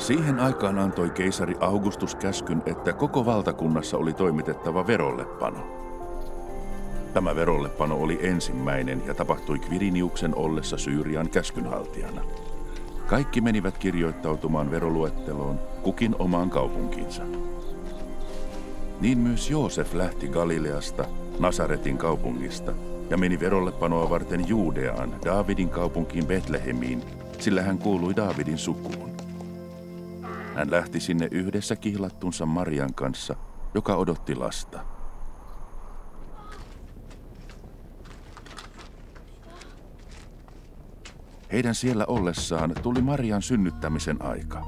Siihen aikaan antoi keisari Augustus käskyn, että koko valtakunnassa oli toimitettava verollepano. Tämä verollepano oli ensimmäinen ja tapahtui Quiriniuksen ollessa Syyrian käskynhaltijana. Kaikki menivät kirjoittautumaan veroluetteloon, kukin omaan kaupunkiinsa. Niin myös Joosef lähti Galileasta, Nasaretin kaupungista, ja meni verollepanoa varten Juudeaan, Daavidin kaupunkiin Betlehemiin, sillä hän kuului Daavidin sukuun. Hän lähti sinne yhdessä kihlattunsa Marian kanssa, joka odotti lasta. Heidän siellä ollessaan tuli Marian synnyttämisen aika.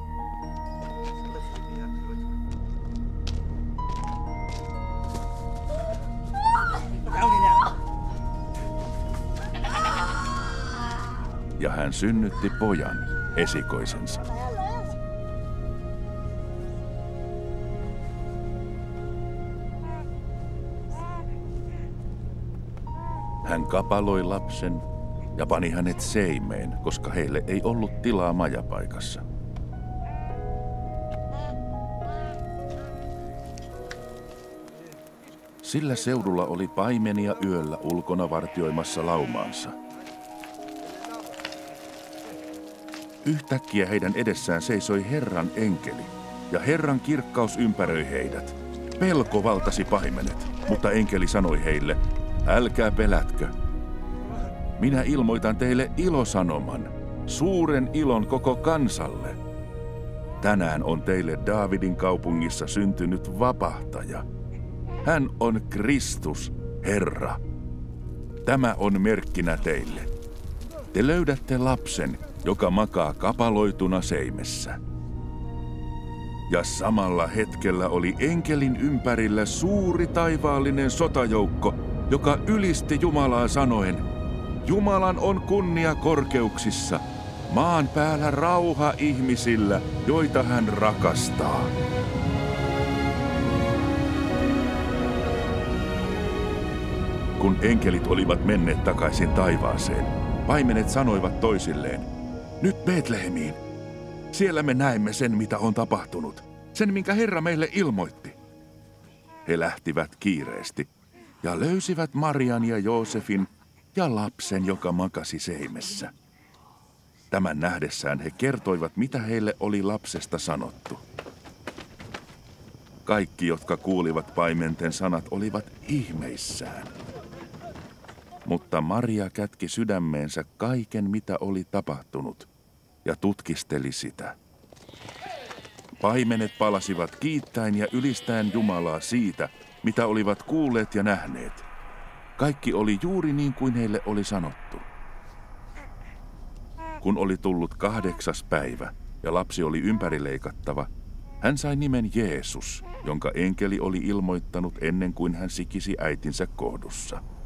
Ja hän synnytti pojan, esikoisensa. Hän kapaloi lapsen ja pani hänet seimeen, koska heille ei ollut tilaa majapaikassa. Sillä seudulla oli paimenia yöllä ulkona vartioimassa laumaansa. Yhtäkkiä heidän edessään seisoi Herran enkeli, ja Herran kirkkaus ympäröi heidät. Pelko valtasi paimenet, mutta enkeli sanoi heille, älkää pelätkö. Minä ilmoitan teille ilosanoman, suuren ilon koko kansalle. Tänään on teille Daavidin kaupungissa syntynyt vapahtaja. Hän on Kristus, Herra. Tämä on merkkinä teille. Te löydätte lapsen, joka makaa kapaloituna seimessä. Ja samalla hetkellä oli enkelin ympärillä suuri taivaallinen sotajoukko, joka ylisti Jumalaa sanoen, Jumalan on kunnia korkeuksissa, maan päällä rauha ihmisillä, joita hän rakastaa. Kun enkelit olivat menneet takaisin taivaaseen, paimenet sanoivat toisilleen, nyt Betlehemiin. Siellä me näemme sen, mitä on tapahtunut, sen, minkä Herra meille ilmoitti. He lähtivät kiireesti ja löysivät Marian ja Joosefin ja lapsen, joka makasi seimessä. Tämän nähdessään he kertoivat, mitä heille oli lapsesta sanottu. Kaikki, jotka kuulivat paimenten sanat, olivat ihmeissään. Mutta Maria kätki sydämeensä kaiken, mitä oli tapahtunut, ja tutkisteli sitä. Paimenet palasivat kiittäen ja ylistäen Jumalaa siitä, mitä olivat kuulleet ja nähneet. Kaikki oli juuri niin kuin heille oli sanottu. Kun oli tullut 8. päivä ja lapsi oli ympärileikattava, hän sai nimen Jeesus, jonka enkeli oli ilmoittanut ennen kuin hän sikisi äitinsä kohdussa.